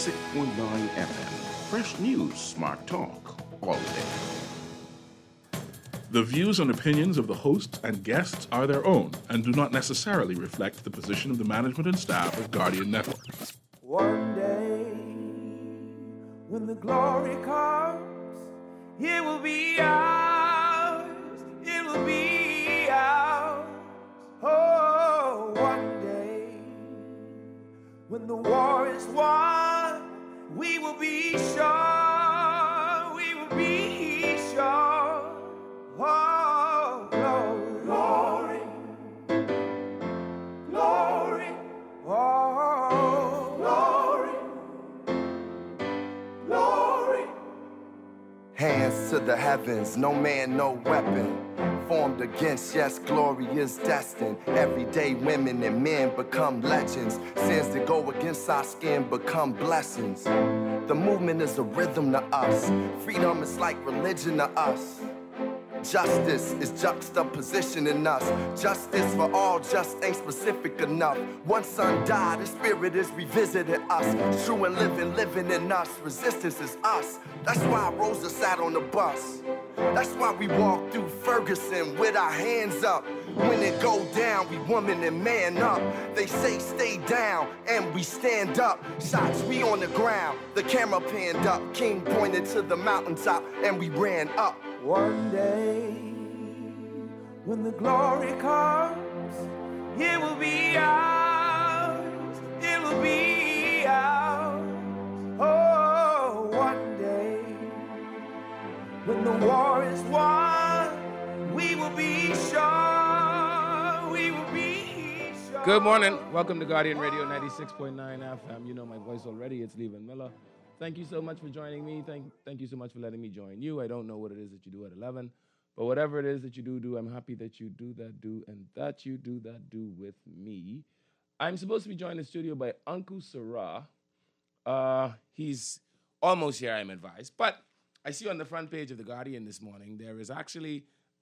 96.9 FM. Fresh news, smart talk, all day. The views and opinions of the hosts and guests are their own and do not necessarily reflect the position of the management and staff of Guardian Network. One day, when the glory comes, it will be ours. It will be ours. Oh, one day, when the war is won, we will be sure. We will be sure. Oh, glory, glory, glory. Oh, glory, glory. Hands to the heavens, no man, no weapon formed against, yes, glory is destined. Every day women and men become legends. Sins that go against our skin become blessings. The movement is a rhythm to us. Freedom is like religion to us. Justice is juxtaposition in us. Justice for all just ain't specific enough. One son died, his spirit is revisiting us. True and living in us. Resistance is us. That's why Rosa sat on the bus. That's why we walk through Ferguson with our hands up. When it go down, we woman and man up. They say stay down, and we stand up. Shots, we on the ground. The camera panned up. King pointed to the mountaintop, and we ran up. One day, when the glory comes, it will be ours. It will be ours. Oh, one day, when the war is won, we will be sure. We will be sure. Good morning. Welcome to Guardian Radio 96.9 FM. You know my voice already. It's Leyvon Miller. Thank you so much for joining me. Thank you so much for letting me join you. I don't know what it is that you do at 11, but whatever it is that you do, I'm happy that you do that, and that you do that with me. I'm supposed to be joined in the studio by Uncle Sarah. He's almost here, I'm advised. But I see on the front page of The Guardian this morning, there's actually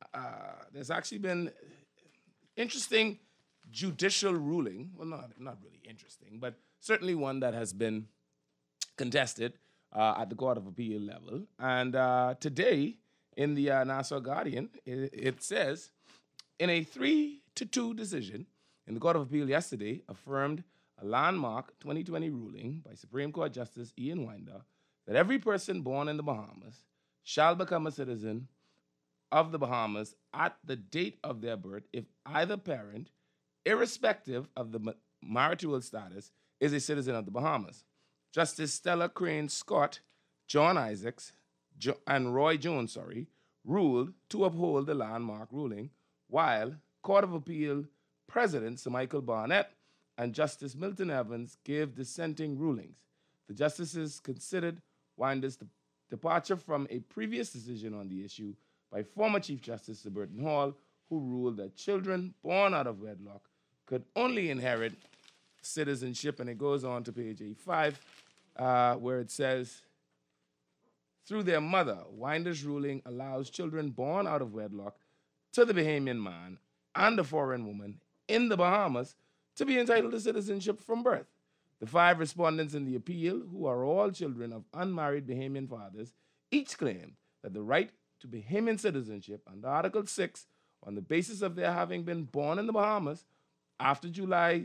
been interesting judicial ruling. Well, not really interesting, but certainly one that has been contested at the Court of Appeal level. And today, in the Nassau Guardian, it says, in a 3-2 decision in the Court of Appeal yesterday, affirmed a landmark 2020 ruling by Supreme Court Justice Ian Winder that every person born in the Bahamas shall become a citizen of the Bahamas at the date of their birth if either parent, irrespective of the marital status, is a citizen of the Bahamas. Justice Stella Crane Scott, John Isaacs, and Roy Jones, ruled to uphold the landmark ruling, while Court of Appeal President Sir Michael Barnett and Justice Milton Evans gave dissenting rulings. The justices considered Winder's departure from a previous decision on the issue by former Chief Justice Sir Burton Hall, who ruled that children born out of wedlock could only inherit citizenship. And it goes on to page 85, where it says, through their mother, Winder's ruling allows children born out of wedlock to the Bahamian man and a foreign woman in the Bahamas to be entitled to citizenship from birth. The 5 respondents in the appeal, who are all children of unmarried Bahamian fathers, each claim that the right to Bahamian citizenship under Article 6, on the basis of their having been born in the Bahamas after July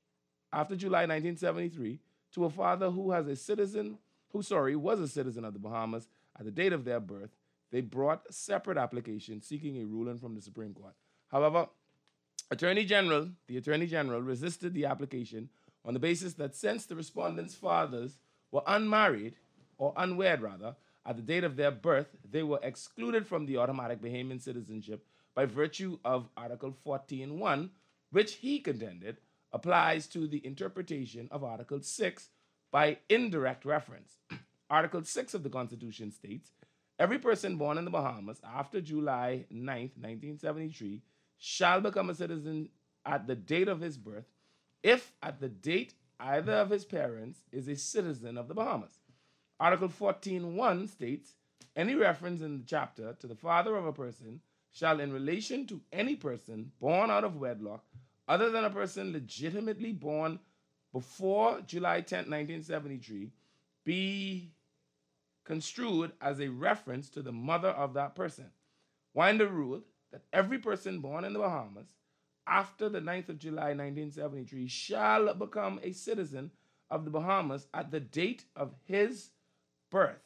1973, to a father who was a citizen of the Bahamas at the date of their birth, they brought a separate application seeking a ruling from the Supreme Court. However, the Attorney General resisted the application on the basis that since the respondents' fathers were unmarried, or unwed rather, at the date of their birth, they were excluded from the automatic Bahamian citizenship by virtue of Article 14.1, which he contended applies to the interpretation of Article 6 by indirect reference. Article 6 of the Constitution states, every person born in the Bahamas after July 9th, 1973, shall become a citizen at the date of his birth, if at the date either of his parents is a citizen of the Bahamas. Article 14.1 states, any reference in the chapter to the father of a person shall, in relation to any person born out of wedlock, other than a person legitimately born before July 10, 1973, be construed as a reference to the mother of that person. Winder ruled that every person born in the Bahamas after the 9th of July 1973 shall become a citizen of the Bahamas at the date of his birth,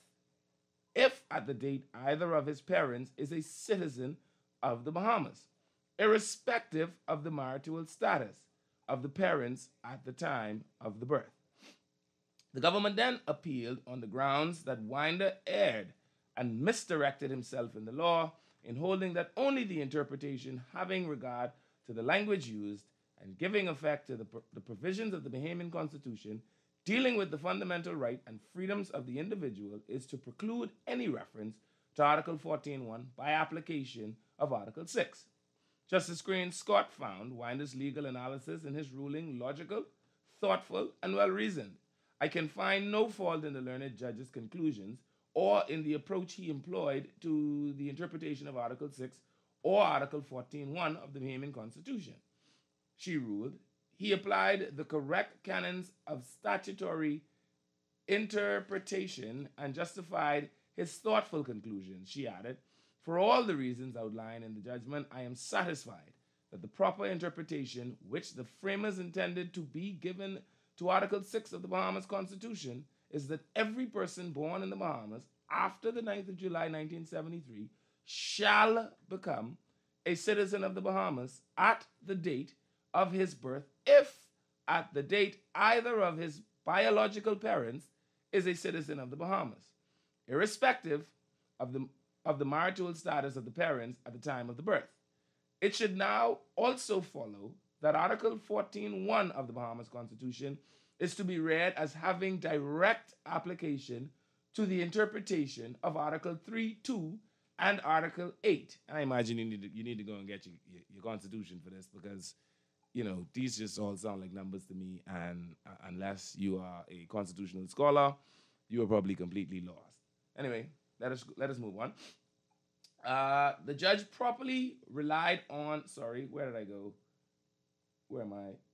if at the date either of his parents is a citizen of the Bahamas, irrespective of the marital status of the parents at the time of the birth. The government then appealed on the grounds that Winder erred and misdirected himself in the law in holding that only the interpretation having regard to the language used and giving effect to the provisions of the Bahamian Constitution dealing with the fundamental right and freedoms of the individual is to preclude any reference to Article 14.1 by application of Article 6. Justice Crane Scott found Winder's legal analysis in his ruling logical, thoughtful, and well-reasoned. I can find no fault in the learned judge's conclusions or in the approach he employed to the interpretation of Article 6 or Article 14.1 of the Bahamian Constitution. She ruled he applied the correct canons of statutory interpretation and justified his thoughtful conclusions. She added, for all the reasons outlined in the judgment, I am satisfied that the proper interpretation which the framers intended to be given to Article 6 of the Bahamas Constitution is that every person born in the Bahamas after the 9th of July 1973 shall become a citizen of the Bahamas at the date of his birth if at the date either of his biological parents is a citizen of the Bahamas, irrespective of the marital status of the parents at the time of the birth. It should now also follow that Article 14.1 of the Bahamas Constitution is to be read as having direct application to the interpretation of Article 3.2 and Article 8. And I imagine you need to go and get your Constitution for this because, you know, these just all sound like numbers to me, and unless you are a constitutional scholar, you are probably completely lost. Anyway, let us move on. The judge properly relied on, sorry, where did I go? Where am I?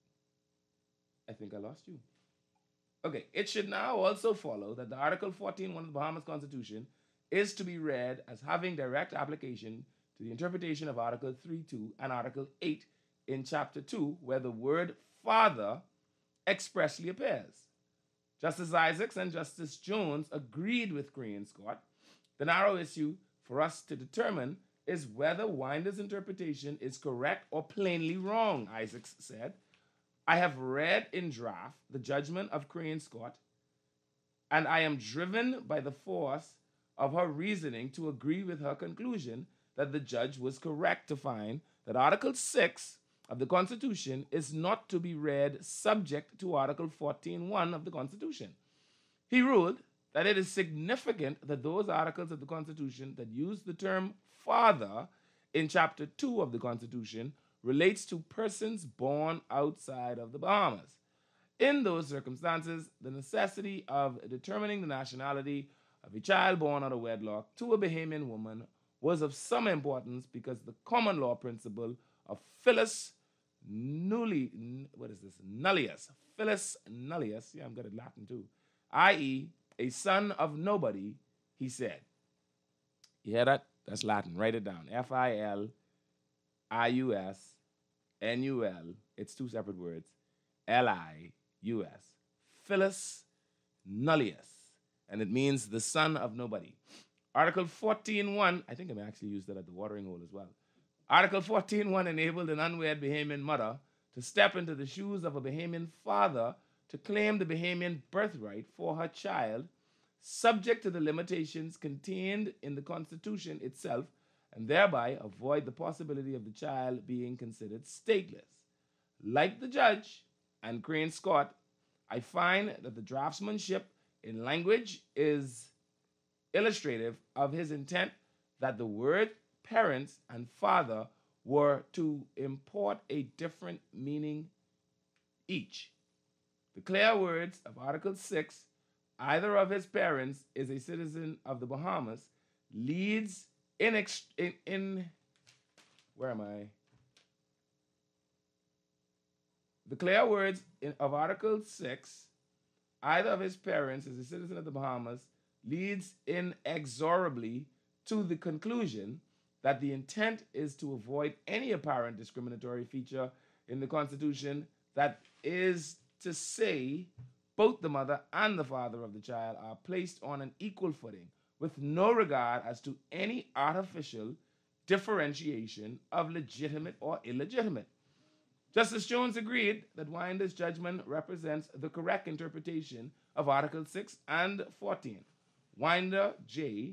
I think I lost you. Okay, it should now also follow that the Article 14.1 of the Bahamas Constitution is to be read as having direct application to the interpretation of Article 3.2 and Article 8 in Chapter 2, where the word father expressly appears. Justice Isaacs and Justice Jones agreed with Crane Scott. The narrow issue for us to determine is whether Winder's interpretation is correct or plainly wrong, Isaacs said. I have read in draft the judgment of Crane Scott, and I am driven by the force of her reasoning to agree with her conclusion that the judge was correct to find that Article 6 of the Constitution is not to be read subject to Article 14.1 of the Constitution. He ruled that it is significant that those articles of the Constitution that use the term father in Chapter 2 of the Constitution relates to persons born outside of the Bahamas. In those circumstances, the necessity of determining the nationality of a child born out of wedlock to a Bahamian woman was of some importance because the common law principle of Philus nullius, Philus nullius, yeah, I'm good at Latin too, i.e., a son of nobody, he said. You hear that? That's Latin. Write it down. Philus nul, it's two separate words, lius, Philus nullius, and it means the son of nobody. Article 14.1, I think I may actually use that at the watering hole as well. Article 14.1 enabled an unwed Bahamian mother to step into the shoes of a Bahamian father to claim the Bahamian birthright for her child, subject to the limitations contained in the Constitution itself, and thereby avoid the possibility of the child being considered stateless. Like the judge and Crane Scott, I find that the draftsmanship in language is illustrative of his intent that the word parents and father were to import a different meaning each. The clear words of Article 6, either of his parents is a citizen of the Bahamas, leads where am I? The clear words of Article 6, either of his parents is a citizen of the Bahamas leads inexorably to the conclusion that the intent is to avoid any apparent discriminatory feature in the Constitution, that is to say, both the mother and the father of the child are placed on an equal footing with no regard as to any artificial differentiation of legitimate or illegitimate. Justice Jones agreed that Winder's judgment represents the correct interpretation of Article 6 and 14. Winder J.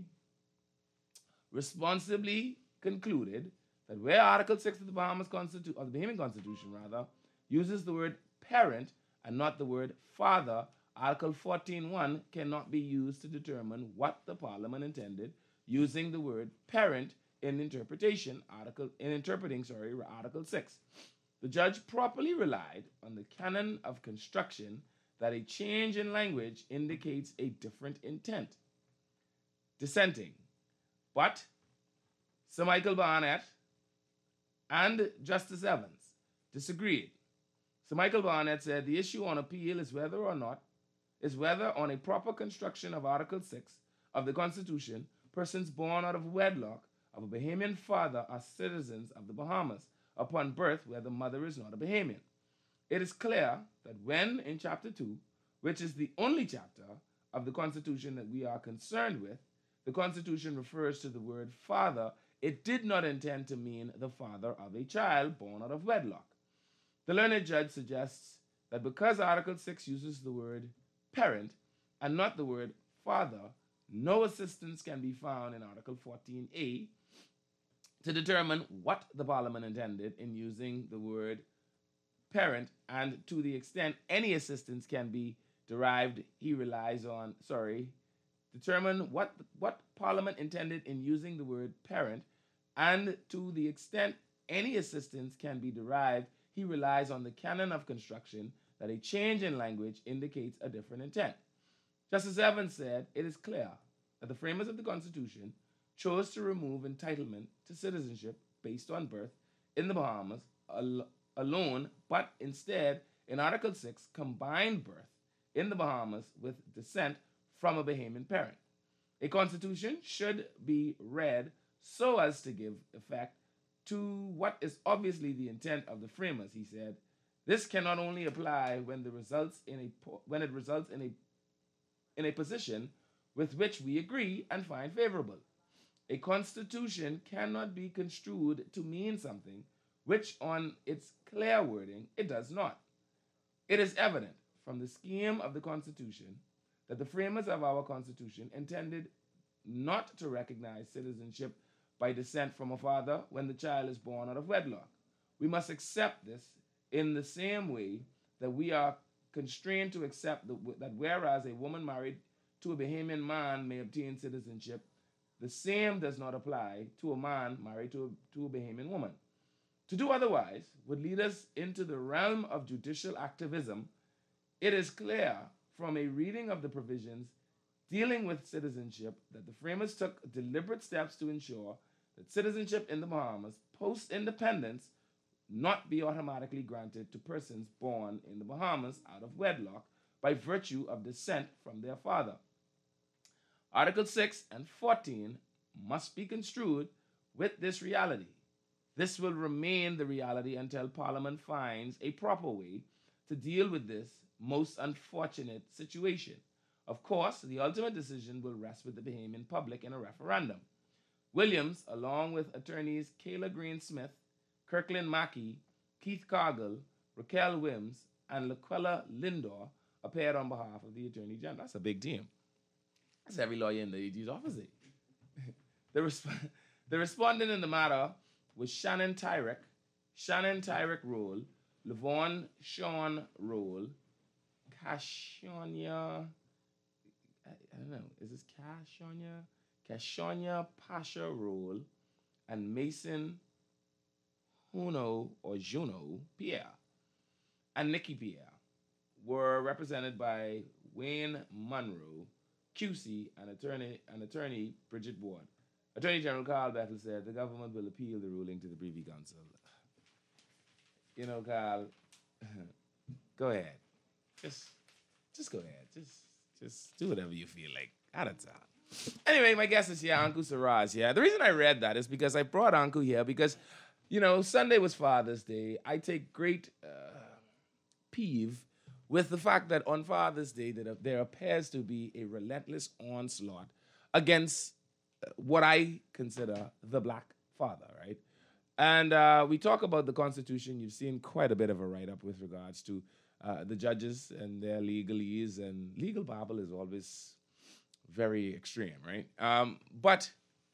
responsibly concluded that where Article 6 of the Bahamian Constitution uses the word parent and not the word father, Article 14.1 cannot be used to determine what the Parliament intended using the word parent in interpreting Article 6. The judge properly relied on the canon of construction that a change in language indicates a different intent. Dissenting, but Sir Michael Barnett and Justice Evans disagreed. Sir Michael Barnett said the issue on appeal is whether on a proper construction of Article 6 of the Constitution, persons born out of wedlock of a Bahamian father are citizens of the Bahamas upon birth where the mother is not a Bahamian. It is clear that when in Chapter 2, which is the only chapter of the Constitution that we are concerned with, the Constitution refers to the word father, it did not intend to mean the father of a child born out of wedlock. The learned judge suggests that because Article 6 uses the word parent and not the word father, no assistance can be found in Article 14a to determine what the Parliament intended in using the word parent, and to the extent any assistance can be derived, determine what Parliament intended in using the word parent, and to the extent any assistance can be derived, he relies on the canon of construction that a change in language indicates a different intent. Justice Evans said, it is clear that the framers of the Constitution chose to remove entitlement to citizenship based on birth in the Bahamas alone, but instead, in Article 6, combined birth in the Bahamas with descent from a Bahamian parent. A constitution should be read so as to give effect to what is obviously the intent of the framers, he said. This cannot only apply when it results in a position with which we agree and find favorable. A constitution cannot be construed to mean something which on its clear wording it does not. It is evident from the scheme of the Constitution that the framers of our Constitution intended not to recognize citizenship by descent from a father when the child is born out of wedlock. We must accept this in the same way that we are constrained to accept that whereas a woman married to a Bahamian man may obtain citizenship, the same does not apply to a man married to a Bahamian woman. To do otherwise would lead us into the realm of judicial activism. It is clear from a reading of the provisions dealing with citizenship that the framers took deliberate steps to ensure that citizenship in the Bahamas post-independence not be automatically granted to persons born in the Bahamas out of wedlock by virtue of descent from their father. Article 6 and 14 must be construed with this reality. This will remain the reality until Parliament finds a proper way to deal with this most unfortunate situation. Of course, the ultimate decision will rest with the Bahamian public in a referendum. Williams, along with attorneys Kayla Green Smith, Kirkland Mackey, Keith Cargill, Raquel Wims, and Laquella Lindor, appeared on behalf of the Attorney General. That's a big team. That's every lawyer in the AG's office. The respondent in the matter was Shannon Tyrek Roll, Leyvon Sean Roll, Kashonya, I don't know, is this Kashonya? Kashonya Pasha Roll, and Mason Juno Pierre, and Nikki Pierre were represented by Wayne Monroe, QC, and attorney Bridget Ward. Attorney General Carl Bettel said the government will appeal the ruling to the Privy Council. You know, Carl, go ahead. Just just go ahead. Just do whatever you feel like. Out of town. Anyway, my guest is here, Uncle Saraz. Yeah, the reason I read that is because I brought Uncle here because, Sunday was Father's Day. I take great peeve with the fact that on Father's Day that there appears to be a relentless onslaught against what I consider the black father, right? And we talk about the Constitution. You've seen quite a bit of a write-up with regards to the judges and their legalese, and legal babble is always very extreme, right? But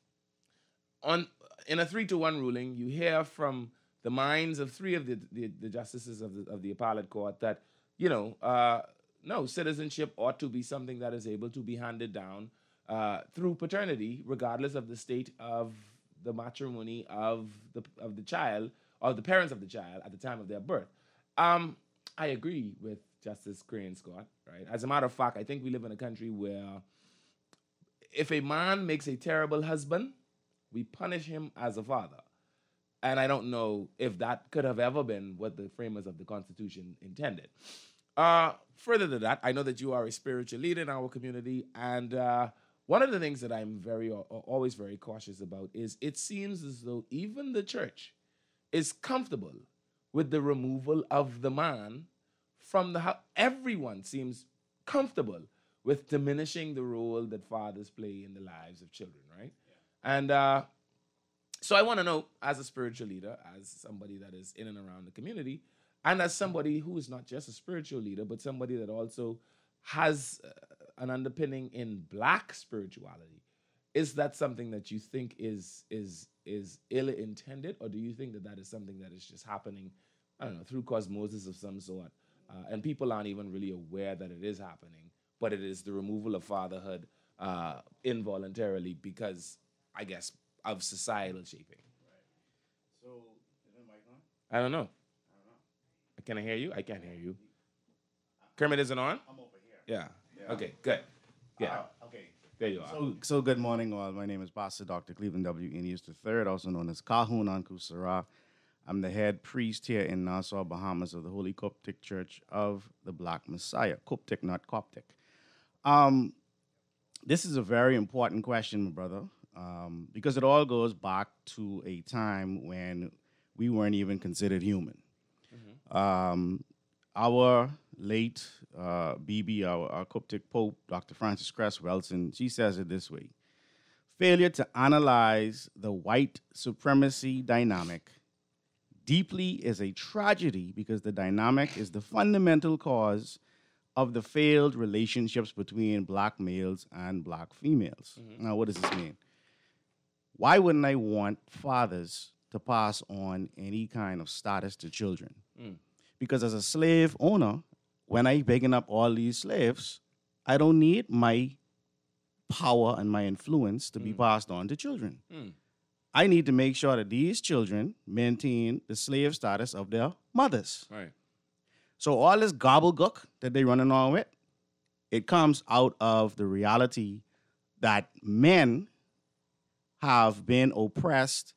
in a 3-1 ruling, you hear from the minds of 3 of the justices of the appellate court that, no, citizenship ought to be something that is able to be handed down through paternity, regardless of the state of the matrimony of the child or the parents of the child at the time of their birth. I agree with Justice Crane Scott, right? As a matter of fact, I think we live in a country where if a man makes a terrible husband, we punish him as a father. And I don't know if that could have ever been what the framers of the Constitution intended. Further to that, I know that you are a spiritual leader in our community, and one of the things that I'm always very cautious about is it seems as though even the church is comfortable with the removal of the man from the house. Everyone seems comfortable with diminishing the role that fathers play in the lives of children, right? Yeah. And so I want to know, as a spiritual leader, as somebody that is in and around the community, and as somebody who is not just a spiritual leader, but somebody that also has an underpinning in black spirituality, is that something that you think is ill-intended, or do you think that is something that is just happening, I don't know, through cosmosis of some sort, and people aren't even really aware that it is happening, but it is the removal of fatherhood involuntarily because, I guess, of societal shaping? Right. So, is the mic on? I don't know. Can I hear you? I can't hear you. Kermit isn't on? I'm over here. Yeah. Okay, good. Yeah. Okay. There you are. So good morning, all. My name is Pastor Dr. Cleveland W. Enius III, also known as Kahun Anku Sarah. I'm the head priest here in Nassau, Bahamas, of the Holy Coptic Church of the Black Messiah. Coptic, not Coptic. This is a very important question, my brother, because it all goes back to a time when we weren't even considered human. Mm-hmm. Our late BB, our Coptic Pope, Dr. Francis Cress Welson, she says it this way: failure to analyze the white supremacy dynamic deeply is a tragedy because the dynamic is the fundamental cause of the failed relationships between black males and black females. Mm-hmm. Now, what does this mean? Why wouldn't I want fathers to pass on any kind of status to children? Mm. Because as a slave owner, when I begging up all these slaves, I don't need my power and my influence to be passed on to children. Mm. I need to make sure that these children maintain the slave status of their mothers. Right. So all this gobbledygook that they running on with, it comes out of the reality that men have been oppressed.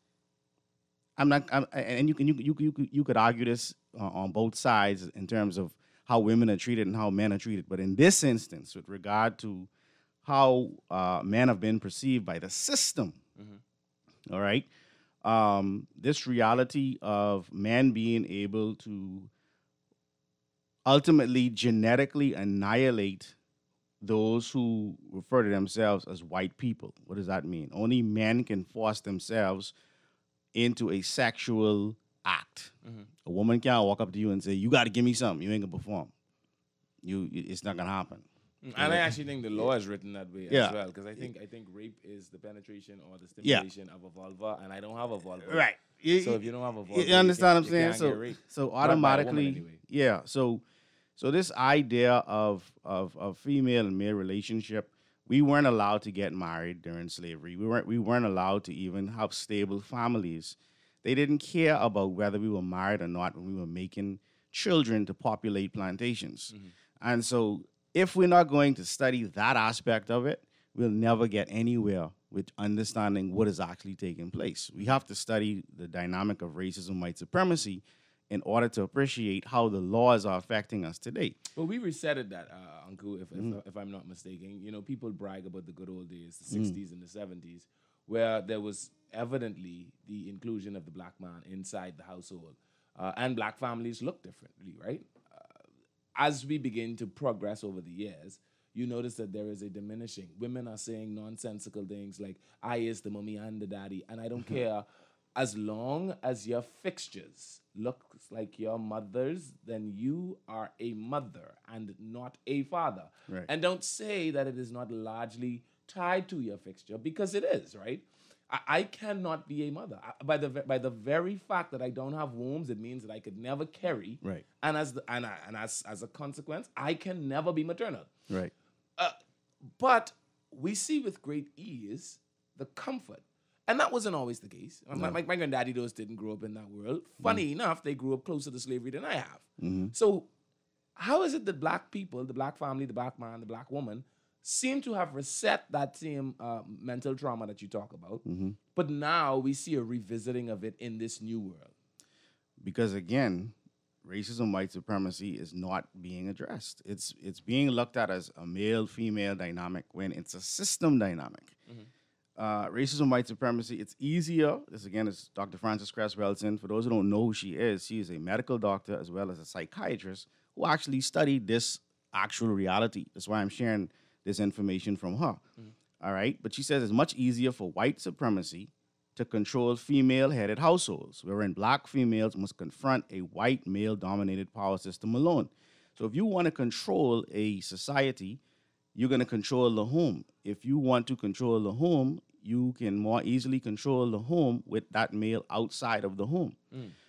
And you could argue this on both sides in terms of how women are treated and how men are treated. But in this instance, with regard to how men have been perceived by the system, mm-hmm. all right, this reality of men being able to ultimately genetically annihilate those who refer to themselves as white people. What does that mean? Only men can force themselves into a sexual act. Mm-hmm. A woman can't walk up to you and say, "You got to give me something. You ain't gonna perform." It's not gonna happen. And I actually think the law is written that way as well, because I think rape is the penetration or the stimulation of a vulva, and I don't have a vulva. Right. So if you don't have a vulva, you understand what I'm saying? So automatically, anyway. Yeah. So this idea of female and male relationship, we weren't allowed to get married during slavery. We weren't allowed to even have stable families. They didn't care about whether we were married or not when we were making children to populate plantations. Mm-hmm. And so if we're not going to study that aspect of it, we'll never get anywhere with understanding what is actually taking place. We have to study the dynamic of racism, white supremacy in order to appreciate how the laws are affecting us today. Well, we resetted that, Uncle, if I'm not mistaken. You know, people brag about the good old days, the 60s and the 70s, where there was evidently the inclusion of the black man inside the household. And black families look differently, right? As we begin to progress over the years, you notice that there is a diminishing. Women are saying nonsensical things like, I is the mommy and the daddy, and I don't care. As long as your fixtures look like your mother's, then you are a mother and not a father. Right. And don't say that it is not largely tied to your fixture, because it is, right? I cannot be a mother. By the very fact that I don't have wombs, it means that I could never carry. Right. And as a consequence, I can never be maternal. Right. But we see with great ease the comfort. And that wasn't always the case. No. My granddaddy, those didn't grow up in that world. Funny enough, they grew up closer to slavery than I have. Mm-hmm. So how is it that black people, the black family, the black man, the black woman, seem to have reset that same mental trauma that you talk about, but now we see a revisiting of it in this new world? Because again, racism, white supremacy is not being addressed. It's being looked at as a male-female dynamic when it's a system dynamic. Racism, white supremacy, it's easier. This again is Dr. Frances Cress Welsing. For those who don't know who she is a medical doctor as well as a psychiatrist who actually studied this actual reality. That's why I'm sharing this information from her. All right? But she says it's much easier for white supremacy to control female-headed households, wherein black females must confront a white male-dominated power system alone. So if you want to control a society, you're going to control the home. If you want to control the home, you can more easily control the home with that male outside of the home.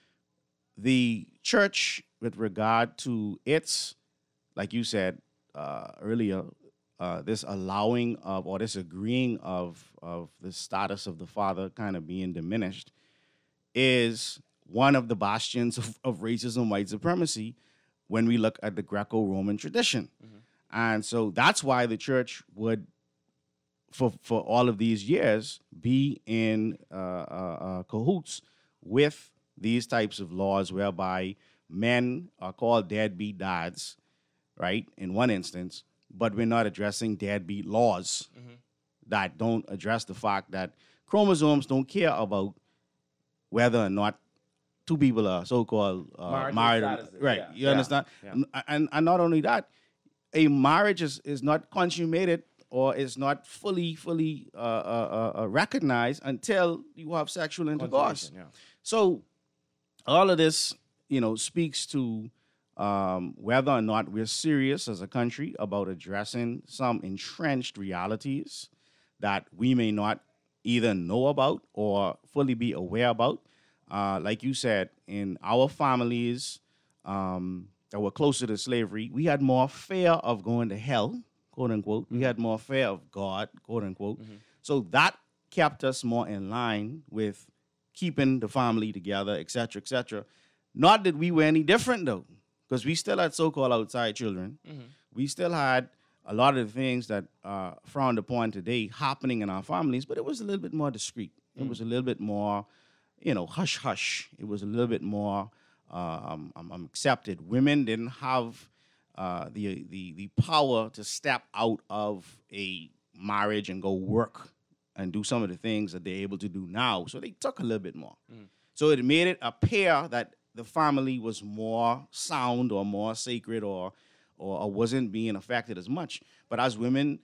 The church, with regard to its, like you said earlier, this allowing of or this agreeing of the status of the father kind of being diminished is one of the bastions of racism, white supremacy when we look at the Greco-Roman tradition. And so that's why the church would, for all of these years, be in cahoots with these types of laws whereby men are called deadbeat dads, right, in one instance, but we're not addressing deadbeat laws that don't address the fact that chromosomes don't care about whether or not two people are so-called married. Right, yeah. you understand? Yeah. And not only that, a marriage is not consummated or is not fully recognized until you have sexual intercourse. Yeah. So all of this, speaks to whether or not we're serious as a country about addressing some entrenched realities that we may not either know about or fully be aware about. Like you said, in our families that were closer to slavery, we had more fear of going to hell, quote unquote. We had more fear of God, quote unquote. So that kept us more in line with keeping the family together, et cetera, et cetera. Not that we were any different, though, because we still had so-called outside children. We still had a lot of the things that are frowned upon today happening in our families, but it was a little bit more discreet. It was a little bit more, hush-hush. It was a little bit more accepted. Women didn't have the power to step out of a marriage and go work and do some of the things that they're able to do now. So they took a little bit more. So it made it appear that the family was more sound or more sacred or wasn't being affected as much. But as women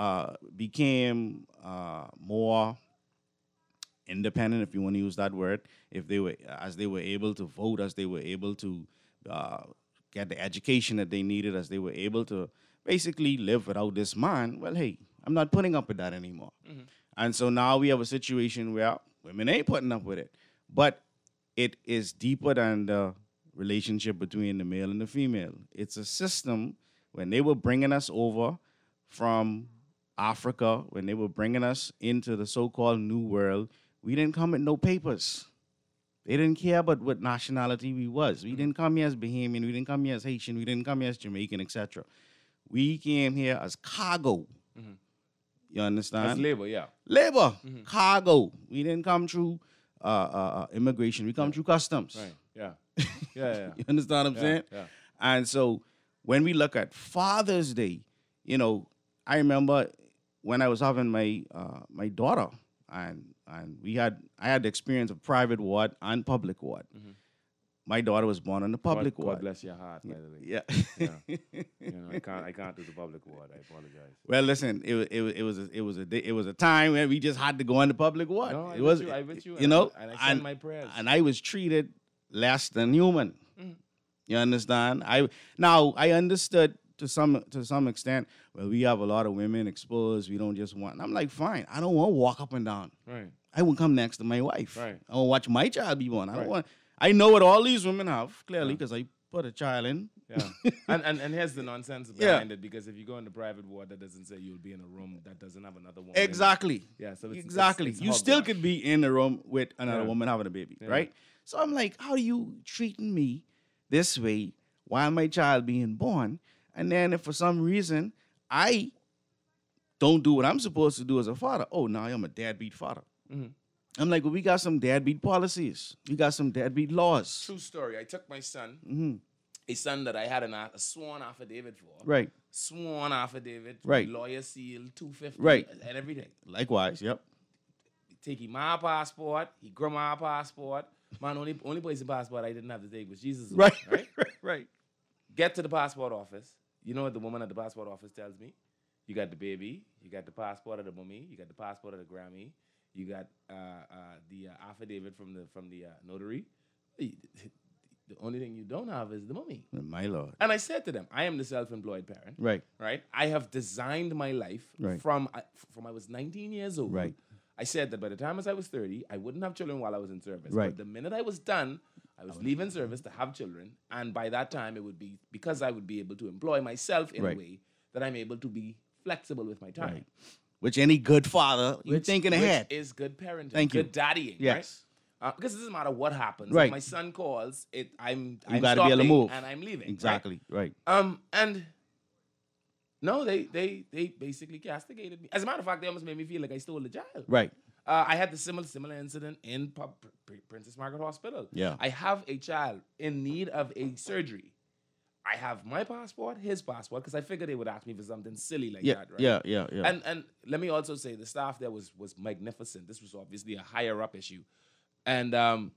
became more independent, if you want to use that word, as they were able to vote, as they were able to get the education that they needed, as they were able to basically live without this man, well, hey, I'm not putting up with that anymore. And so now we have a situation where women ain't putting up with it. But it is deeper than the relationship between the male and the female. It's a system. When they were bringing us over from Africa, when they were bringing us into the so-called New World, we didn't come with no papers. They didn't care about what nationality we was. We didn't come here as Bahamian. We didn't come here as Haitian. We didn't come here as Jamaican, etc. We came here as cargo. You understand? As labor, yeah. Labor, cargo. We didn't come through immigration. We come through customs. Right. Yeah. Yeah. You understand what I'm saying? Yeah. And so when we look at Father's Day, you know, I remember when I was having my my daughter, and I had the experience of private ward and public ward. Mm-hmm. My daughter was born on the public ward. God bless your heart, by the way. Yeah. Yeah. You know, I can't do the public ward. I apologize. Well, listen, it was a time when we just had to go on the public ward. No, I with you. You know, and I send my prayers. And I was treated less than human. Mm-hmm. You understand? I understood to some extent. Well, we have a lot of women exposed. We don't just want. And I'm like, fine. I don't want to walk up and down. Right. I won't come next to my wife. Right. I want to watch my child be born. I don't Right. want. I know what all these women have clearly because I put a child in. Yeah. and here's the nonsense behind it, because if you go in the private ward, that doesn't say you'll be in a room that doesn't have another woman. Exactly. Yeah. So exactly. it's You still hogwash. could be in a room with another Yeah. woman having a baby, Yeah. right? So I'm like, how are you treating me this way while my child being born? And then if for some reason I don't do what I'm supposed to do as a father, oh, now I'm a deadbeat father. Mm-hmm. I'm like, well, we got some deadbeat policies. We got some deadbeat laws. True story. I took my son, Mm-hmm. a son that I had a sworn affidavit for. Right. Sworn affidavit. Right. Lawyer seal, 250. Right. And everything. Likewise, yep. Take him my passport. He grew my passport. Man, only place in passport I didn't have to take was Jesus. Right. Right. Right. Get to the passport office. You know what the woman at the passport office tells me? You got the baby. You got the passport of the mummy. You got the passport of the Grammy. You got the affidavit from the notary. The only thing you don't have is the mummy. My Lord. And I said to them, I am the self-employed parent. Right. Right. I have designed my life Right. from I was 19 years old. Right. I said that by the time as I was 30, I wouldn't have children while I was in service. Right. But the minute I was done, I was leaving service to have children. And by that time, it would be because I would be able to employ myself in Right. a way that I'm able to be flexible with my time. Right. Which any good father, you're thinking ahead. Which is good parenting. Thank you. Good daddying. Yes. Right? Because it doesn't matter what happens. Right. If my son calls, I'm You gotta be able to stopping move. and I'm leaving. Exactly. Right. And no, they basically castigated me. As a matter of fact, they almost made me feel like I stole the child. Right. I had the similar incident in Princess Margaret Hospital. Yeah. I have a child in need of a surgery. I have my passport, his passport, because I figured they would ask me for something silly like Yeah. that, right? Yeah. And let me also say the staff there was magnificent. This was obviously a higher up issue, and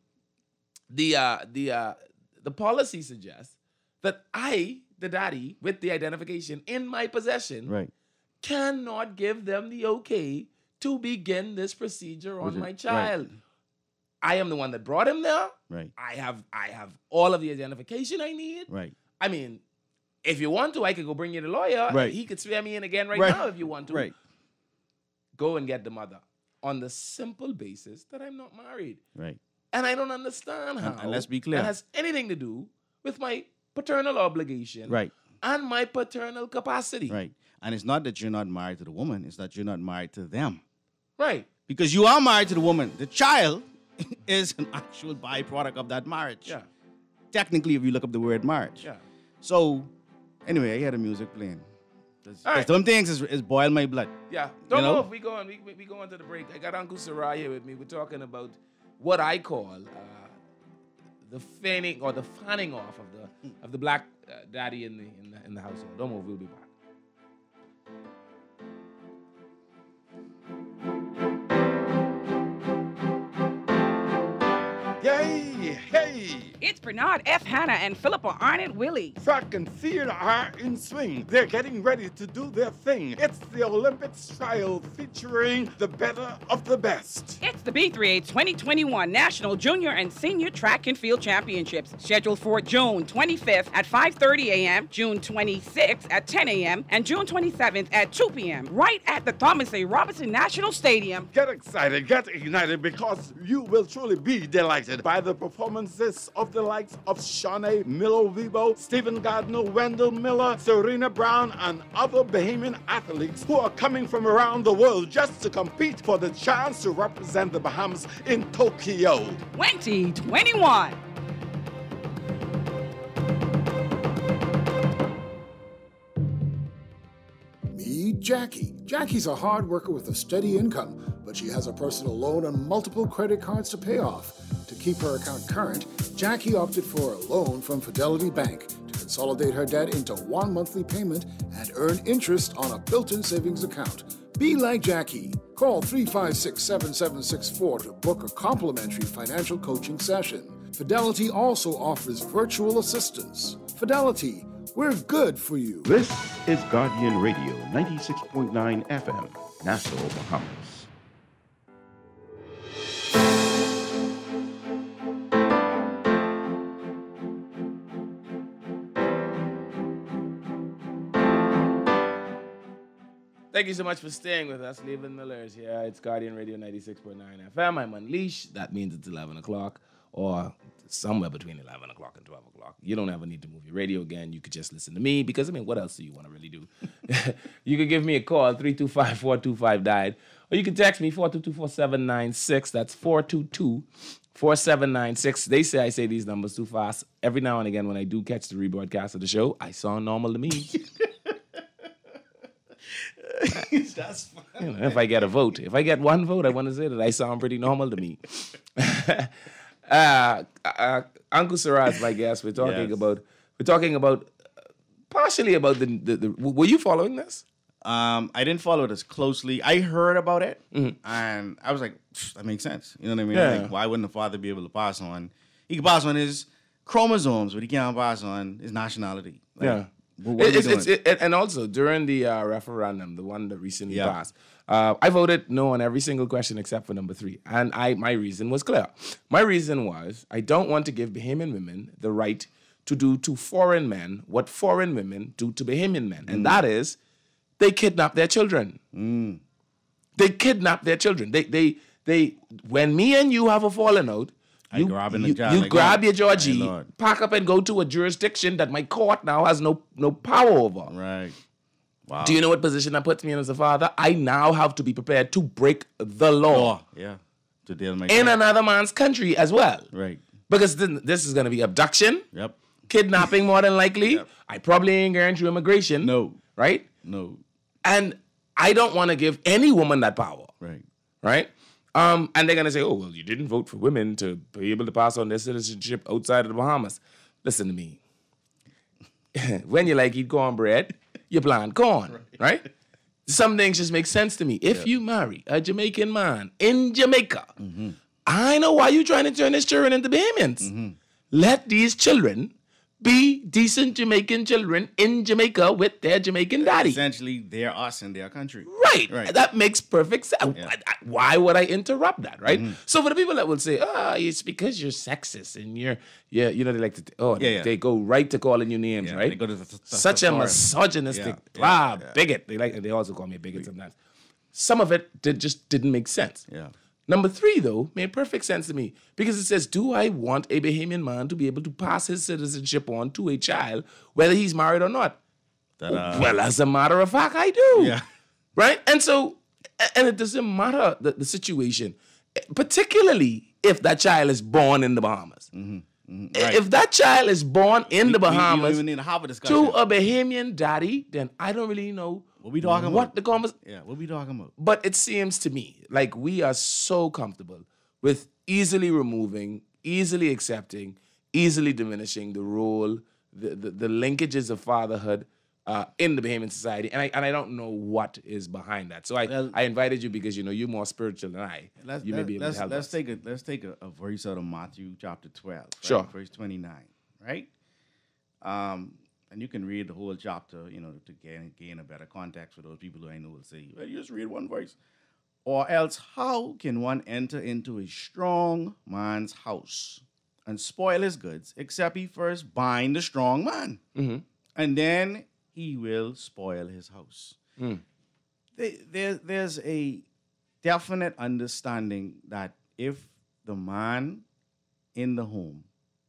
the policy suggests that I, the daddy, with the identification in my possession, Right. cannot give them the okay to begin this procedure on Was it- my right. child. I am the one that brought him there. Right. I have all of the identification I need. Right. I mean, if you want to, I could go bring you the lawyer. Right. He could swear me in again right Right. now if you want to. Right. Go and get the mother on the simple basis that I'm not married. Right. And I don't understand how. And let's be clear. That has anything to do with my paternal obligation. Right. And my paternal capacity. Right. And it's not that you're not married to the woman, it's that you're not married to them. Right. Because you are married to the woman. The child is an actual byproduct of that marriage. Yeah. Technically, if you look up the word marriage. Yeah. So, anyway, I hear the music playing. All right. Some things is boil my blood. Yeah. Don't know? move. We go on. We go on to the break. I got Uncle Sarai here with me. We're talking about what I call the fanning or the fanning off of the black daddy in the household. Don't move. We'll be back. Yay! Hey! It's Bernard F. Hanna and Philippa Arnott Willie. Track and field are in swing. They're getting ready to do their thing. It's the Olympics trial featuring the better of the best. It's the B3A 2021 National Junior and Senior Track and Field Championships, scheduled for June 25th at 5:30 a.m., June 26th at 10 a.m., and June 27th at 2 p.m., right at the Thomas A. Robinson National Stadium. Get excited, get ignited, because you will truly be delighted by the performances of the likes of Shawnee Miller-Vibo, Stephen Gardner, Wendell Miller, Serena Brown, and other Bahamian athletes who are coming from around the world just to compete for the chance to represent the Bahamas in Tokyo. 2021. Meet Jackie. Jackie's a hard worker with a steady income, but she has a personal loan and multiple credit cards to pay off. To keep her account current, Jackie opted for a loan from Fidelity Bank to consolidate her debt into one monthly payment and earn interest on a built-in savings account. Be like Jackie. Call 356-7764 to book a complimentary financial coaching session. Fidelity also offers virtual assistance. Fidelity, we're good for you. This is Guardian Radio, 96.9 FM, Nassau, Bahamas. Thank you so much for staying with us. Leyvon Miller is here. It's Guardian Radio 96.9 FM. I'm unleashed. That means it's 11 o'clock or somewhere between 11 o'clock and 12 o'clock. You don't ever need to move your radio again. You could just listen to me because, what else do you want to really do? You can give me a call, 325-425-DIED, or you can text me, 422-4796. That's 422-4796. They say I say these numbers too fast. Every now and again when I do catch the rebroadcast of the show, I sound normal to me. That's fine. If I get a vote. If I get one vote, I want to say that I sound pretty normal to me. Uncle Sarah is my guest. We're talking about partially about the were you following this? I didn't follow it as closely. I heard about it, and I was like, that makes sense. You know what I mean? Yeah. Like, why wouldn't the father be able to pass on? He can pass on his chromosomes, but he can't pass on his nationality. Like, Yeah. What are we doing? And also, during the referendum, the one that recently passed, I voted no on every single question except for number 3. And my reason was clear. My reason was I don't want to give Bahamian women the right to do to foreign men what foreign women do to Bahamian men. And that is, they kidnap their children. They kidnap their children. They when me and you have a falling out, you grab your Georgie, pack up and go to a jurisdiction that my court now has no power over. Right. Wow. Do you know what position that puts me in as a father? I now have to be prepared to break the law. Yeah. To deal with in another man's country as well. Right. Because this is going to be abduction. Yep. Kidnapping more than likely. Yep. I probably ain't going through immigration. No. Right? No. And I don't want to give any woman that power. Right. Right? And they're going to say, oh, well, you didn't vote for women to be able to pass on their citizenship outside of the Bahamas. Listen to me. When you like eat cornbread, you plant corn, right? Some things just make sense to me. If you marry a Jamaican man in Jamaica, I know why you're trying to turn his children into Bahamians. Let these children be decent Jamaican children in Jamaica with their Jamaican daddy. Essentially, they're us in their country. Right. That makes perfect sense. Yeah. Why would I interrupt that, right? So for the people that will say, it's because you're sexist and they like to, they go right to calling you names, right? They go to such a misogynistic, bigot. They also call me a bigot sometimes. Some of it just didn't make sense. Yeah. Number 3, though, made perfect sense to me because it says, do I want a Bahamian man to be able to pass his citizenship on to a child, whether he's married or not? Well, as a matter of fact, I do. Yeah. Right? And so, and it doesn't matter the situation, particularly if that child is born in the Bahamas. Right. If that child is born in the Bahamas we don't even need to have a discussion. to a Bahamian daddy, then I don't really know what we talking about. What we talking about. But it seems to me like we are so comfortable with easily removing, easily accepting, easily diminishing the role, the linkages of fatherhood in the Bahamian society, and I don't know what is behind that. So I invited you because you're more spiritual than I. You may be able to help us. Let's take a verse out of Matthew chapter 12, right? Sure. Verse 29, right? And you can read the whole chapter, to gain a better context for those people who I know will say, well, you just read one verse. Or else, how can one enter into a strong man's house and spoil his goods, except he first bind the strong man? And then he will spoil his house. There's a definite understanding that if the man in the home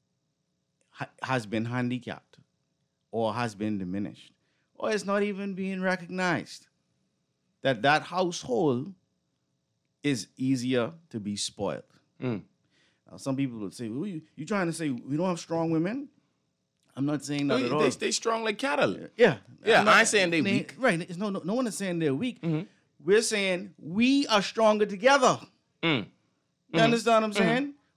has been handicapped or has been diminished or is not even being recognized, that household is easier to be spoiled. Now, some people would say, well, you trying to say we don't have strong women? I'm not saying that at all. They stay strong like cattle. Yeah. I ain't saying they weak. Right. No one is saying they're weak. We're saying we are stronger together. You understand what I'm saying?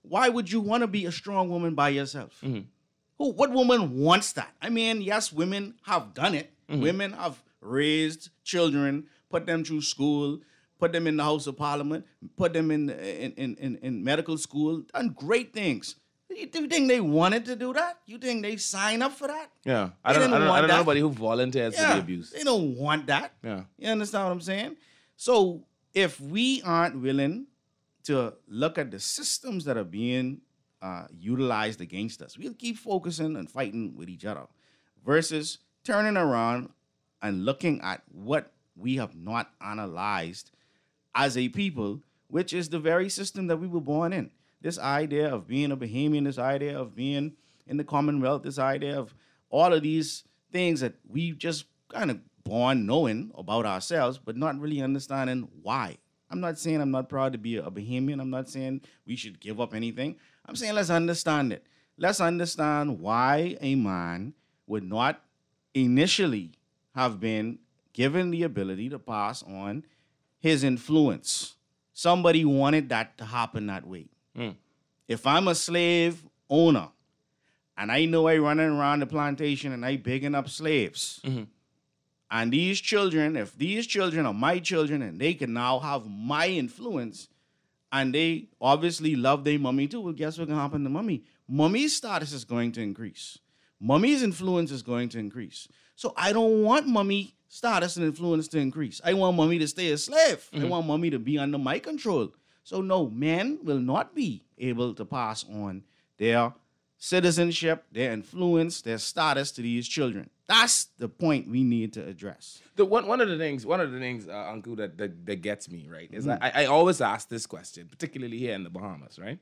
why would you want to be a strong woman by yourself? What woman wants that? I mean, yes, women have done it. Women have raised children, put them through school, put them in the House of Parliament, put them in medical school, done great things. You think they wanted to do that? You think they signed up for that? Yeah. I don't know nobody who volunteers for the abuse. They don't want that. Yeah. You understand what I'm saying? So if we aren't willing to look at the systems that are being utilized against us, we'll keep focusing and fighting with each other versus turning around and looking at what we have not analyzed as a people, which is the very system that we were born in. This idea of being a Bahamian, this idea of being in the Commonwealth, this idea of all of these things that we just kind of born knowing about ourselves, but not really understanding why. I'm not saying I'm not proud to be a Bahamian. I'm not saying we should give up anything. I'm saying let's understand it. Let's understand why a man would not initially have been given the ability to pass on his influence. Somebody wanted that to happen that way. If I'm a slave owner and I know I running around the plantation and I bigging up slaves, and these children, if these children are my children and they can now have my influence and they obviously love their mommy too, well, guess what can happen to mommy? Mommy's status is going to increase. Mommy's influence is going to increase. So I don't want mommy status and influence to increase. I want mommy to stay a slave. I want mommy to be under my control. So no, men will not be able to pass on their citizenship, their influence, their status to these children. That's the point we need to address. One of the things, Uncle, that gets me, right, is I always ask this question, particularly here in the Bahamas, right?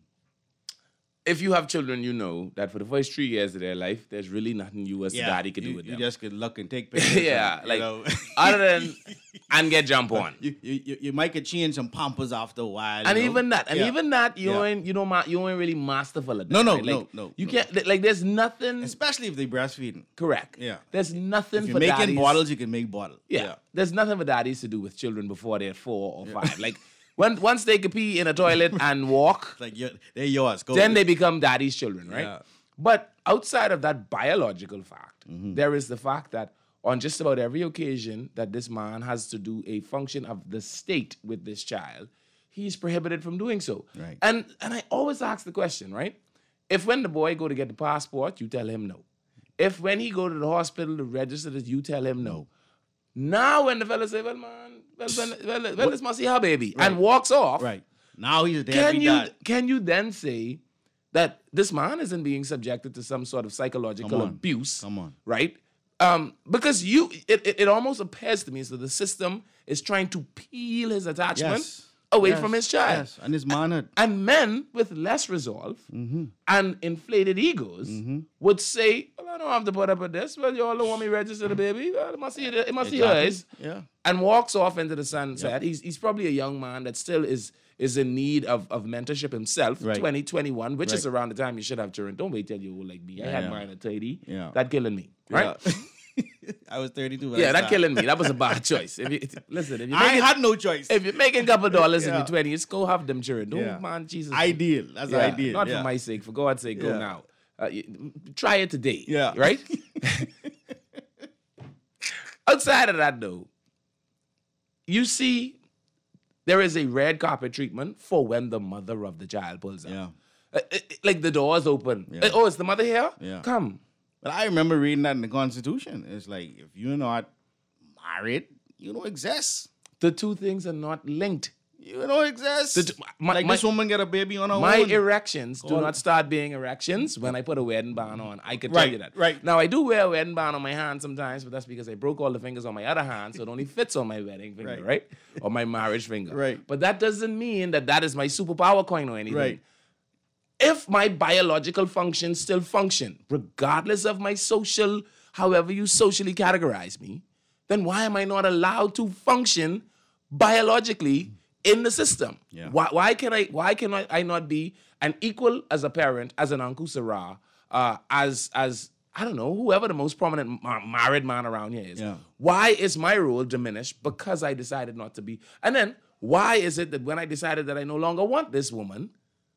If you have children, you know that for the first 3 years of their life, there's really nothing you as daddy could do with them. You just could look and take pictures. Other than and get jump on. You might could change some pampers after a while. And even that, you ain't really masterful at that. No. You can't, like, there's nothing. Especially if they breastfeeding. Correct. Yeah. There's nothing if for you're daddies. making bottles, you can make bottles. Yeah. There's nothing for daddies to do with children before they're 4 or 5. Like, once they can pee in a toilet and walk, like they're yours. Go then they become daddy's children, right? Yeah. But outside of that biological fact, there is the fact that on just about every occasion that this man has to do a function of the state with this child, he's prohibited from doing so. Right. And I always ask the question, right? If when the boy go to get the passport, you tell him no. If when he go to the hospital to register this, you tell him no. Now when the fella say, well, man, this must see her baby, and walks off. Right. Now he's a deadbeat dad. Can you then say that this man isn't being subjected to some sort of psychological abuse? Come on. Right? Because it almost appears to me so the system is trying to peel his attachment away from his child. Yes, and his manhood. And men with less resolve and inflated egos would say, well, I don't have to put up with this. Well, you all don't want me to register the baby. Well, it must see yours. Yeah. And walks off into the sunset. Yep. He's probably a young man that still is in need of mentorship himself. Right. 2021, which is around the time you should have children. Don't wait till you're old like me. I had mine at 30. Yeah. That killing me. Right? Yeah. I was 32. Yeah, that killing me. That was a bad choice. I had no choice. If you're making a couple dollars in your 20s, go have them children. Don't man, Jesus. Ideal. That's ideal. Not for my sake. For God's sake, go now. Try it today. Yeah. Right? Outside of that, though, you there is a red carpet treatment for when the mother of the child pulls up. Yeah. Like the door's open. Yeah. Oh, is the mother here? Yeah. Come. But I remember reading that in the Constitution. It's like, if you're not married, you don't exist. The two things are not linked. You don't exist. This woman get a baby on her own. My erections do not start being erections when I put a wedding band on. I can tell you that. Right. Now, I do wear a wedding band on my hand sometimes, but that's because I broke all the fingers on my other hand, so it only fits on my wedding finger, right? Or my marriage finger. Right. But that doesn't mean that is my superpower coin or anything. Right. If my biological functions still function, regardless of my social, however you socially categorize me, then why am I not allowed to function biologically in the system? Yeah. Why can I not be an equal as a parent, as an Uncle Sarah, as I don't know, whoever the most prominent married man around here is? Yeah. Why is my role diminished because I decided not to be? And then why is it that when I decided that I no longer want this woman,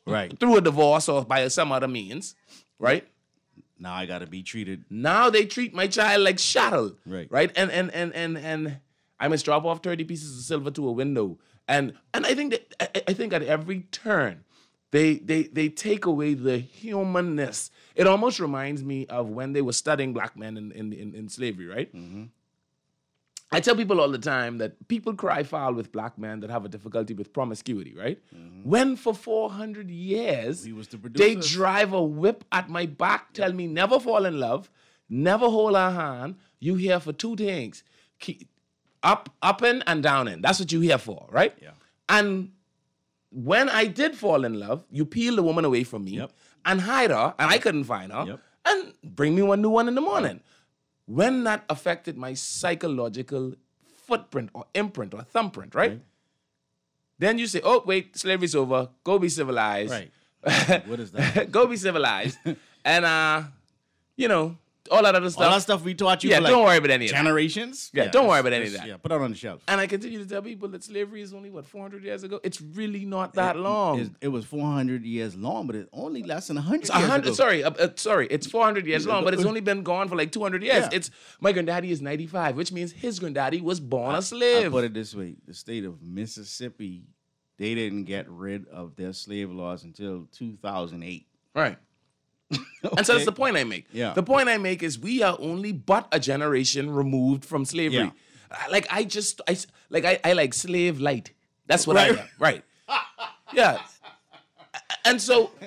Right. through a divorce or by some other means, right? Now I got to be treated. Now they treat my child like chattel, Right. Right, and I must drop off 30 pieces of silver to a window, and I think that I think at every turn, they take away the humanness. It almost reminds me of when they were studying black men in slavery, right? Mm-hmm. I tell people all the time that people cry foul with black men that have a difficulty with promiscuity, right? Mm-hmm. When for 400 years, We was the they producers. drive a whip at my back, tell me never fall in love, never hold a hand. You here for two things, up in and down in. That's what you here for, right? Yeah. And when I did fall in love, you peel the woman away from me Yep. and hide her, and I couldn't find her, Yep. and bring me one new one in the morning. When that affected my psychological footprint or imprint or thumbprint, right? Then you say, oh, wait, slavery's over. Go be civilized. Right. What is that? Go be civilized. And, you know, all that other stuff. All that stuff we taught you Yeah, for like don't worry about any of that. generations. Yeah, don't worry about any of that's- that. Yeah, put it on the shelf. And I continue to tell people that slavery is only, 400 years ago? It's really not that long. It was 400 years long, but it's only less than 100 It's years 100, ago. sorry, it's 400 years long, but it's only been gone for like 200 years. Yeah. It's my granddaddy is 95, which means his granddaddy was born a I slave. put it this way: the state of Mississippi, they didn't get rid of their slave laws until 2008. Right. And so that's the point I make. Yeah. The point I make is we are only but a generation removed from slavery. Like I like slave light. That's what I am. Right. Yeah. And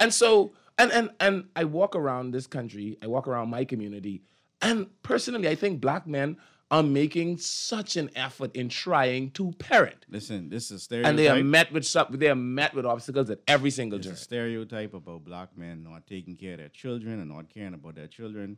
I walk around this country, I walk around my community, and personally I think black men are making such an effort in trying to parent. Listen, this is stereotype. And they are met with obstacles at every single It's turn. a stereotype about black men not taking care of their children and not caring about their children.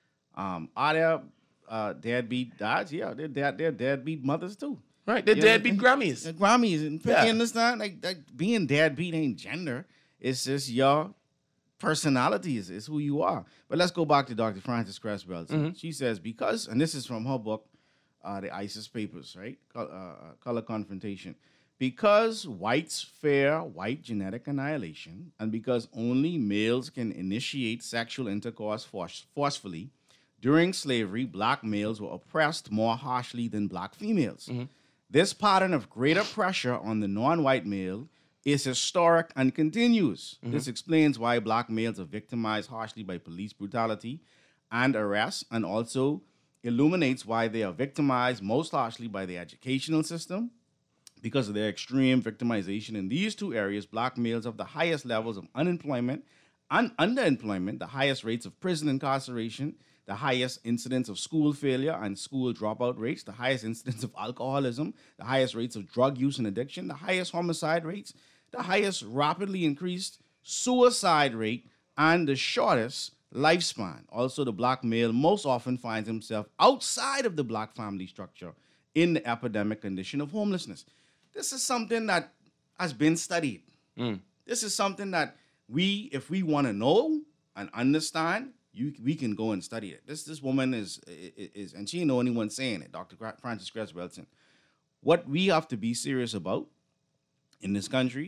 Are there deadbeat dads? Yeah, they're deadbeat mothers too. Right. They're deadbeat Grammys. They're Grammys. And Yeah. you understand? Like being deadbeat ain't gender. It's just your personality is who you are. But let's go back to Dr. Frances Cress Welton. She says, because, and this is from her book, The ISIS Papers, right? Color Confrontation. Because whites fear white genetic annihilation, and because only males can initiate sexual intercourse forcefully, during slavery, black males were oppressed more harshly than black females. This pattern of greater pressure on the non-white male is historic and continues. This explains why black males are victimized harshly by police brutality and arrest, and also illuminates why they are victimized most harshly by the educational system. Because of their extreme victimization in these two areas, black males have the highest levels of unemployment and underemployment, the highest rates of prison incarceration, the highest incidence of school failure and school dropout rates, the highest incidence of alcoholism, the highest rates of drug use and addiction, the highest homicide rates, the highest rapidly increased suicide rate, and the shortest lifespan. Also, the black male most often finds himself outside of the black family structure in the epidemic condition of homelessness. This is something that has been studied. This is something that if we want to know and understand, we can go and study it. This woman is, and she ain't the only one saying it, Dr. Frances Cress Welton. What we have to be serious about in this country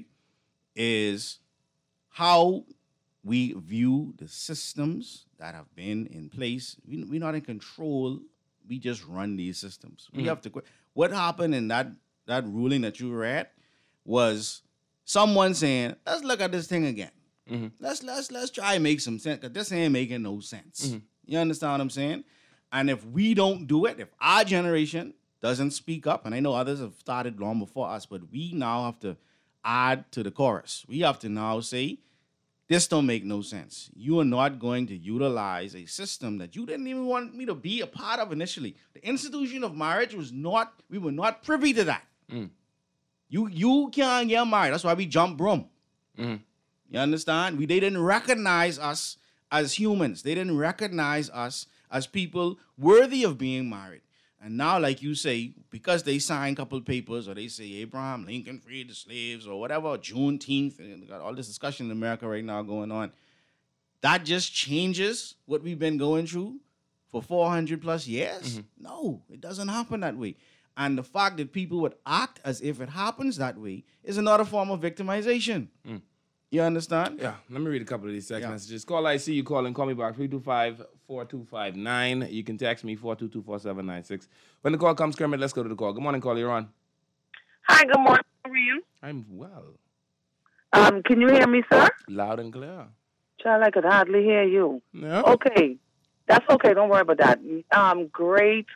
is how we view the systems that have been in place. We're not in control. We just run these systems. We have to quit. What happened in that ruling that you read was someone saying, let's look at this thing again. Let's try and make some sense, because this ain't making no sense. You understand what I'm saying? And if we don't do it, if our generation doesn't speak up, and I know others have started long before us, but we now have to add to the chorus. We have to now say, this don't make no sense. You are not going to utilize a system that you didn't even want me to be a part of initially. The institution of marriage we were not privy to that. You can't get married. That's why we jump broom. You understand? They didn't recognize us as humans. They didn't recognize us as people worthy of being married. And now, like you say, because they sign a couple papers, or they say Abraham Lincoln freed the slaves, or whatever, Juneteenth, and got all this discussion in America right now going on, that just changes what we've been going through for 400 plus years? No, it doesn't happen that way. And the fact that people would act as if it happens that way is another form of victimization. You understand? Yeah, let me read a couple of these text messages. Call IC, you call and call me back, 325-4259. You can text me, 422-4796. When the call comes, Kermit, let's go to the call. Good morning, call, you're on. Hi, good morning. How are you? I'm well. Can you hear me, sir? Loud and clear. Child, I could hardly hear you. No? Okay. That's okay. Don't worry about that. Great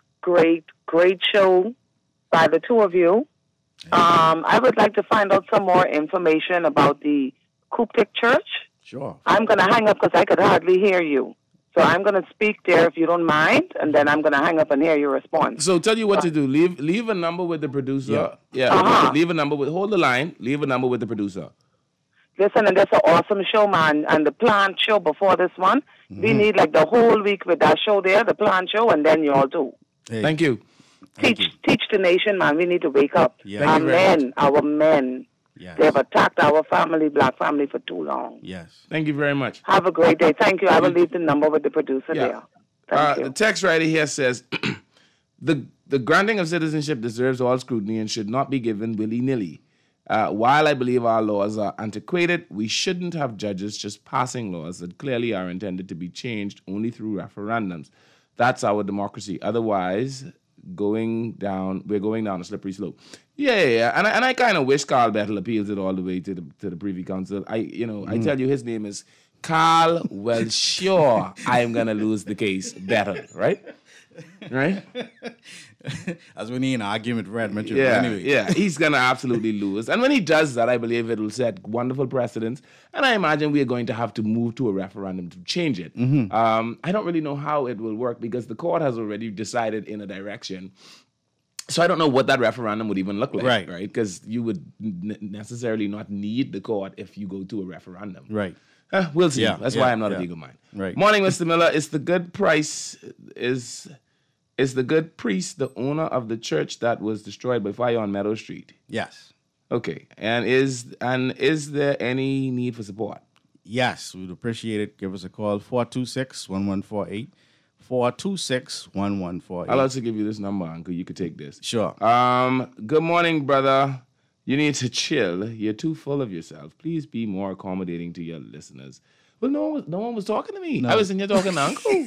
show by the two of you. I would like to find out some more information about the Coptic Church. Sure. I'm going to hang up because I could hardly hear you. So I'm going to speak there if you don't mind, and then I'm going to hang up and hear your response. So tell you what to do. Leave a number with the producer. Leave a number with, hold the line. Leave a number with the producer. Listen, and that's an awesome show, man. And the plant show before this one, we need like the whole week with that show there, the plant show, and then you all do. Hey. Thank you. Teach the nation, man. We need to wake up. Yeah. Our men. Yes. They have attacked our family, black family, for too long. Yes. Thank you very much. Have a great day. Thank you. I will leave the number with the producer there. Thank you. The text writer here says, the granting of citizenship deserves all scrutiny and should not be given willy-nilly. While I believe our laws are antiquated, we shouldn't have judges just passing laws that clearly are intended to be changed only through referendums. That's our democracy. Otherwise, we're going down a slippery slope. Yeah. And I kind of wish Carl Bettel appeals it all the way to the Privy Council. I tell you, his name is Carl. Well, sure, I'm gonna lose the case. Bettel, right? Right? As we need an argument for Edmonton. Yeah, he's gonna absolutely lose. And when he does that, I believe it will set wonderful precedents. And I imagine we are going to have to move to a referendum to change it. I don't really know how it will work because the court has already decided in a direction. So I don't know what that referendum would even look like, right? Because you would necessarily not need the court if you go to a referendum. Right. We'll see. That's why I'm not a legal mind. Right. Morning, Mr. Miller. Is the good priest the owner of the church that was destroyed by fire on Meadow Street? Yes. Okay. And is there any need for support? Yes, we'd appreciate it. Give us a call, 426-1148. 426-1148. I'll also give you this number, Uncle. You could take this. Sure. Good morning, brother. You need to chill. You're too full of yourself. Please be more accommodating to your listeners. Well, no one was talking to me. No. I was in here talking to Uncle.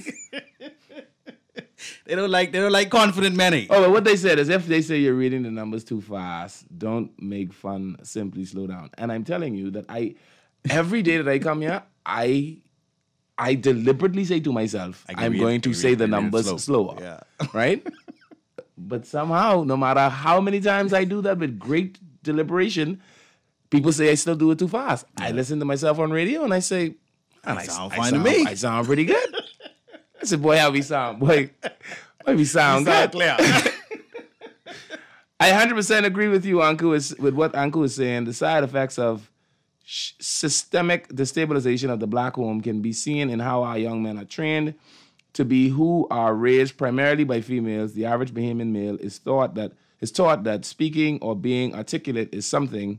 They don't like confident men. Oh, but what they said is if they say you're reading the numbers too fast, don't make fun. Simply slow down. And I'm telling you that every day that I come here, I deliberately say to myself, I'm going to say the numbers slower. Yeah. Right? But somehow, no matter how many times I do that with great deliberation, people say I still do it too fast. Yeah. I listen to myself on radio and I say, I sound pretty good. I said, boy, how we sound? Boy, we sound good. Clear. I 100% agree with you, Uncle, with what Uncle is saying. The side effects of systemic destabilization of the black home can be seen in how our young men are trained to be who are raised primarily by females. The average Bahamian male is taught that speaking or being articulate is something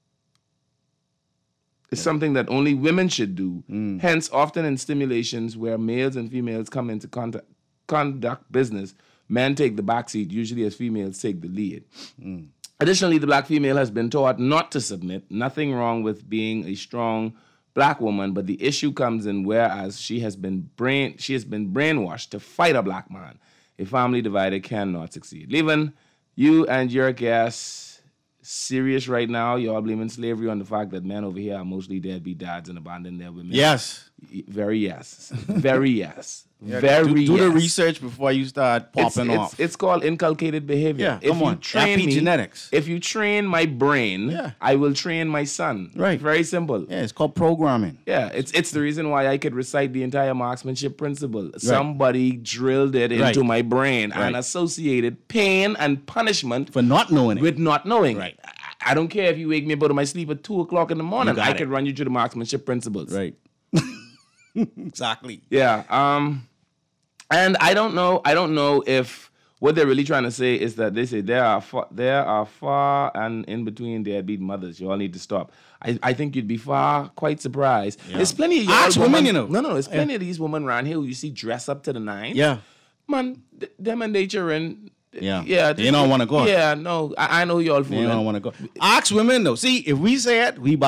that only women should do. Hence, often in stimulations where males and females come into conduct business, men take the backseat, usually as females take the lead. Additionally, the black female has been taught not to submit. Nothing wrong with being a strong black woman, but the issue comes in whereas she has been brainwashed to fight a black man. A family divided cannot succeed. Leyvon, you and your guests serious right now? Y'all blaming slavery on the fact that men over here are mostly deadbeat dads and abandon their women? Yes. Very yes. Very yes. Yeah, Very do yes. the research before you start popping off. It's called inculcated behavior. Yeah, come on. Epigenetics. If you train my brain, I will train my son. Right. Very simple. Yeah, it's called programming. Yeah, it's the reason why I could recite the entire marksmanship principle. Right. Somebody drilled it into my brain and associated pain and punishment for not knowing it with not knowing. Right. I don't care if you wake me up out of my sleep at 2 o'clock in the morning. I could run you through the marksmanship principles. Right. Exactly. Yeah. And I don't know if what they're really trying to say is that they say there are far and in between deadbeat mothers. You all need to stop. I think you'd be quite surprised. Yeah. There's plenty of women, you know. No, there's plenty of these women around here who you see dress up to the nines. Yeah. Man, them and nature and yeah. They don't want to go. Yeah, no. I know y'all fooling. They don't want to go. Ask women though. See, if we say it, we bad.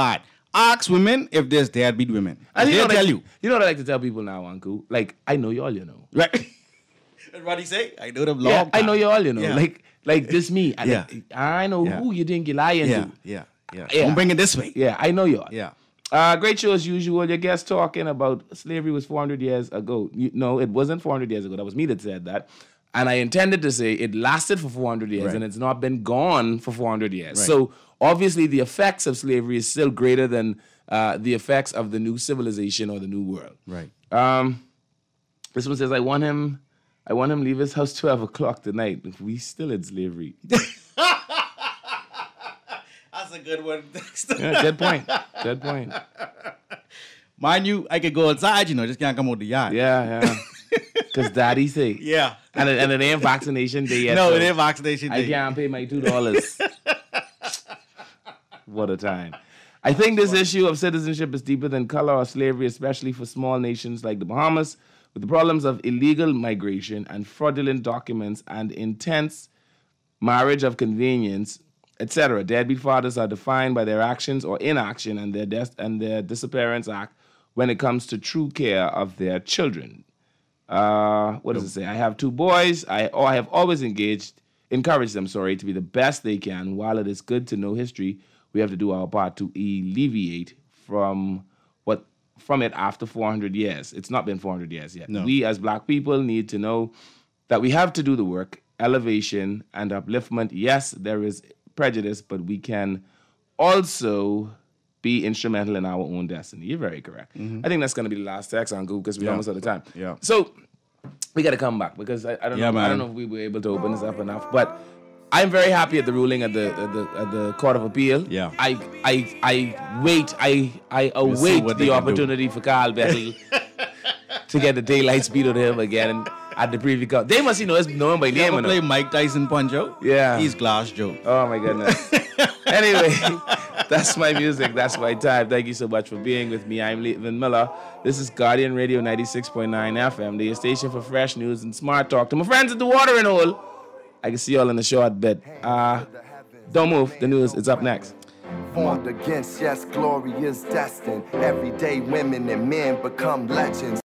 Ask women if there's deadbeat women. And They'll tell you. You know what I like to tell people now, Uncle? Like, I know you all, you know. Right. What he say? I know them long Yeah, time. I know you all, you know. Yeah. Like this me. Yeah. I know who you think you're lying to. Yeah. Yeah. Don't bring it this way. Yeah, I know you all. Yeah. Great show as usual. Your guest talking about slavery was 400 years ago. No, it wasn't 400 years ago. That was me that said that. And I intended to say it lasted for 400 years and it's not been gone for 400 years. Right. So obviously the effects of slavery is still greater than the effects of the new civilization or the new world. Right. This one says, I want him leave his house 12 o'clock tonight. We still in slavery. That's a good one. Yeah, good point. Good point. Mind you, I could go outside, just can't come out the yard. Yeah. Because daddy say. Yeah. And it ain't vaccination day yet. No, so it ain't vaccination day. I can't pay my $2. What a time. I think this issue of citizenship is deeper than color or slavery, especially for small nations like the Bahamas, with the problems of illegal migration and fraudulent documents and intense marriage of convenience, etc. Deadbeat fathers are defined by their actions or inaction and their disappearance act when it comes to true care of their children. What does it say? I have 2 boys. I have always encouraged them, to be the best they can. While it is good to know history, we have to do our part to alleviate from it after 400 years. It's not been 400 years yet. No. We as black people need to know that we have to do the work, elevation and upliftment. Yes, there is prejudice, but we can also be instrumental in our own destiny. You're very correct. I think that's going to be the last text on Google because we're almost out of time. Yeah. So we got to come back because I don't know. man. I don't know if we were able to open this up enough, but I'm very happy at the ruling at the Court of Appeal. Yeah. I await what they the can opportunity for Carl Bettel to get the daylight speed of him again at the preview court. They must know him by You name. ever play Mike Tyson Punch-Out? Yeah. He's Glass Joe. Oh my goodness. Anyway, that's my music. That's my time. Thank you so much for being with me. I'm Leyvon Miller. This is Guardian Radio 96.9 FM, the station for fresh news and smart talk. To my friends at the watering hole, I can see y'all in a short bit. Don't move. The news is up next. Formed against, yes, glory is destined. Everyday women and men become legends.